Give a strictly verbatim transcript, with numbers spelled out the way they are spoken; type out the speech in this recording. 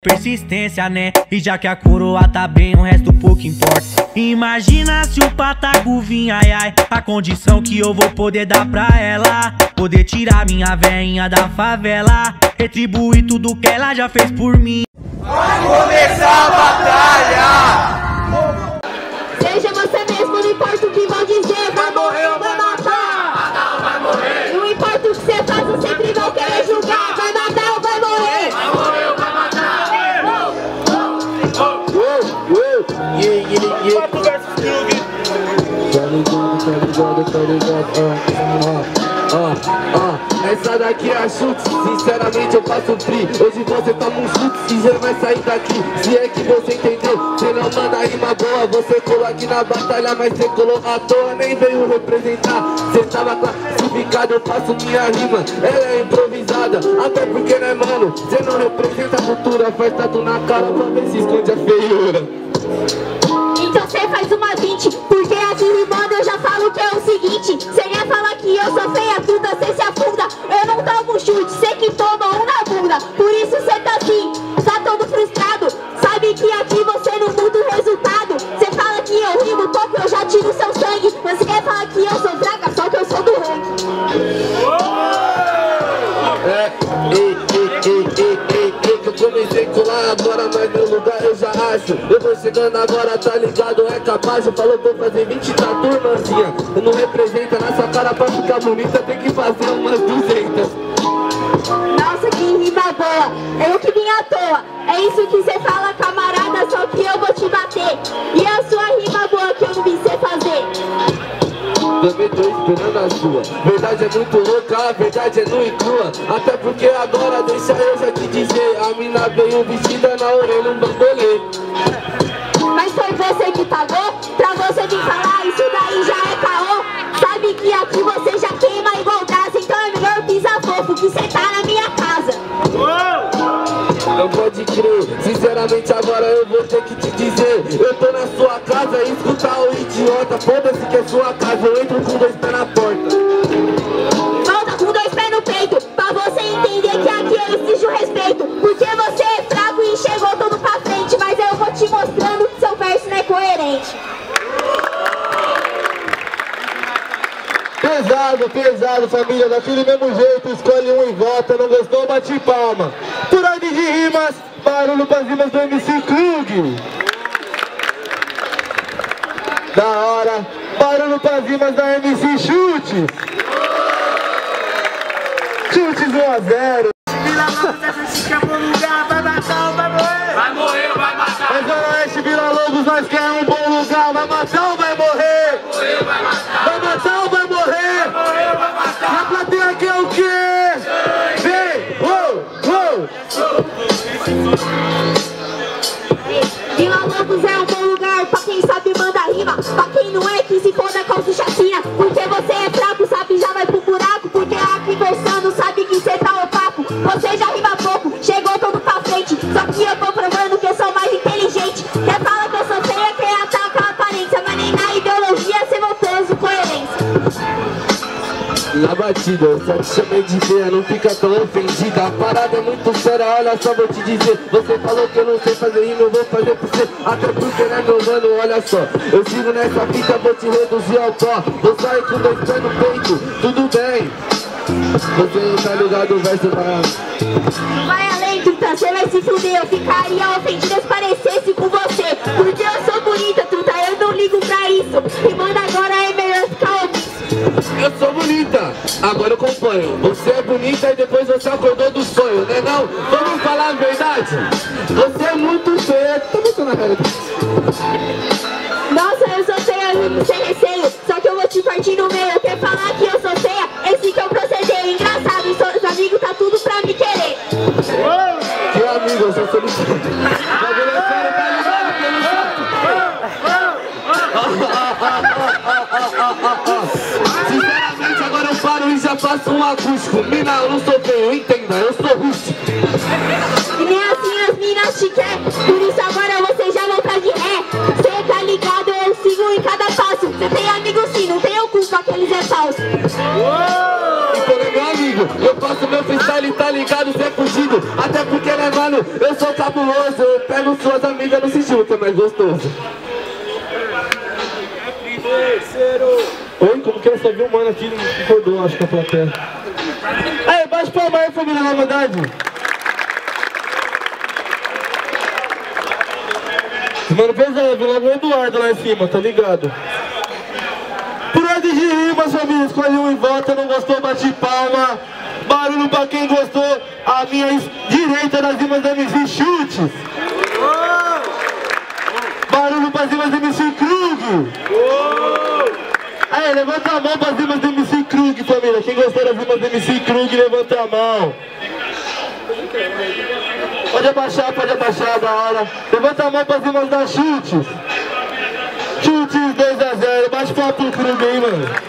Persistência, né? E já que a coroa tá bem, o resto pouco importa. Imagina se o pataco vir, ai ai, a condição que eu vou poder dar pra ela. Poder tirar minha veinha da favela, retribuir tudo que ela já fez por mim. Vai começar a batalha! Seja você mesmo, não importa o que vão dizer. Vai morrer ou vai matar? Matar ou vai morrer? Não importa o que você faz, eu sempre vão querer julgar. Vai matar ou vai morrer? Vai morrer ou vai matar? Yeah, yeah, yeah. Papo versus Krug. Tá ligado, tá ligado, tá ligado. Ah, ah, ah. Essa daqui é a chute. Sinceramente eu passo free. Hoje você toma um chute e já vai sair daqui. Se é que você entendeu, você não manda rima boa. Você colou aqui na batalha, mas você colou à toa. Nem veio representar. Você tava classificado, eu faço minha rima. Ela é improvisada, até porque né mano, você não representa a cultura. Faz tatu na cara pra ver se esconde a feiura. Então cê faz uma vinte, porque aqui rimando eu já falo que é o seguinte. Cê ia falar que eu sou feia, tudo cê se afunda. Eu não tomo chute, cê que toma um na bunda. Por isso cê tá assim, tá todo frustrado. Sabe que aqui você não muda o resultado. Cê fala que eu rimo pouco, eu já tiro seu sangue. Você quer falar que eu sou fraca, só que eu sou do ranking. É, ei, ei, ei, ei, ei, ei, que eu comecei a colar agora, mas meu lugar eu já acho. Eu vou chegando agora, tá ligado, é capaz. Eu falou pra fazer vinte tatu, irmãzinha. Eu não representa na sua cara pra ficar bonita, tem que fazer umas duzentas. Nossa, que rima boa, eu que vim à toa. É isso que cê fala, camarada, só que eu vou te bater. E a sua rima boa que eu não vi cê fazer. Também tô esperando a sua. Verdade é muito louca, a verdade é nua e crua. Até porque agora deixa eu já te dizer, a mina veio vestida na orelha um bambolê. Mas foi você que pagou pra você vir falar, isso daí já é caô. Sabe que aqui você já queima igual gás, então é melhor pisar fofo que cê tá na minha casa. Não pode crer, sinceramente agora eu vou ter que te dizer. Eu tô na sua casa e escutar o idiota. Foda-se que é sua casa, eu entro com dois pés na porta. Volta com dois pés no peito, pra você entender que aqui eu exijo respeito. Porque você é fraco e chegou todo pra frente, mas eu vou te mostrando que seu verso não é coerente. Pesado, pesado, família, daquele mesmo jeito, escolhe um e vota, não gostou, bate palma. Por ordem de rimas, barulho pras rimas do M C Krug. Da hora, barulho pras rimas da M C Chutes. Chutes um a zero. Vila Lobos, essa chica é bom lugar, vai matar ou vai morrer? Vai morrer ou vai matar? É Zona Oeste, Vila Lobos, nós quer um bom lugar, vai matar ou vai morrer? Vai morrer ou vai matar? Vai matar ou vai morrer? Vai morrer ou vai matar? A plateia quer o quê? Vem! Uou! Uou! Vila Lobos é um bom lugar pra quem sabe manda rima. Pra quem não é que se foda causa chacina. Porque você é fraco, sabe, já vai pro buraco. Porque aqui versando, sabe que cê tá opaco. Você já rima pouco, chegou todo pra frente. Só que eu tô provando que eu sou mais inteligente. Quer falar que eu sou feia, quer atacar a aparência. Mas nem na ideologia cê voltou coerência. Na batida, eu só te chamei de feia, não fica tão ofendida. A parada é muito séria, olha só, vou te dizer. Você falou que eu não sei fazer rima, eu vou fazer pra você. Até porque, né, meu mano, olha só, eu sigo nessa fita, vou te reduzir ao pó. Vou sair com dois pés no peito, tudo bem. Você tá ligado, o verso vai... Vai além, truta, cê vai se fuder. Eu ficaria ofendida se parecesse com você. Porque eu sou bonita, truta, eu não ligo pra isso. E manda agora é melhor ficar omisso. Eu sou bonita, agora eu acompanho. Você é bonita e depois você acordou do sonho, né não? Vamos falar a verdade? Você é muito feia. Tá mostrando a cara dele. Nossa, eu sou feia sem receio. Só que eu vou te partir no meio. Quer falar que eu sou feia? Esse que é o proceder. Engraçado, seus amigos tá tudo pra me querer. Que amigo, eu sou solitário. Bagulho é sério, tá ligado? Que eu não Sinceramente, agora eu paro e já faço um acústico. Mina, eu não sou feio, entenda, eu sou rústico. E nem assim as minas te quer. Por isso agora você já não tá de ré. Cê tá ligado, eu sigo em cada passo. Cê tem amigo sim, não tem culpa, aqueles é falso. Então é meu amigo, eu faço meu freestyle, tá ligado, cê é fugido. Até porque, né, mano, eu sou cabuloso. Eu pego suas amigas no sigilo, que é mais gostoso. Oi, como que eu só vi um mano aqui, não concordou, acho que a plateia. Aí, baixa pra mãe, família, na verdade. Mano, pesado, viu logo o Eduardo lá em cima, tá ligado? Por ordem de rimas, família, escolhe um em volta, não gostou, bate palma. Barulho pra quem gostou, a minha direita das rimas da M C Chutes. Barulho pras rimas da M C Krug. Aí, levanta a mão pras rimas da M C Krug, família. Quem gostou das rimas da M C Krug, levanta a mão. Pode abaixar, pode abaixar, da hora. Levanta a mão pras rimas da Chutes. Chutes dois a zero, bate papo pro Krug aí, mano.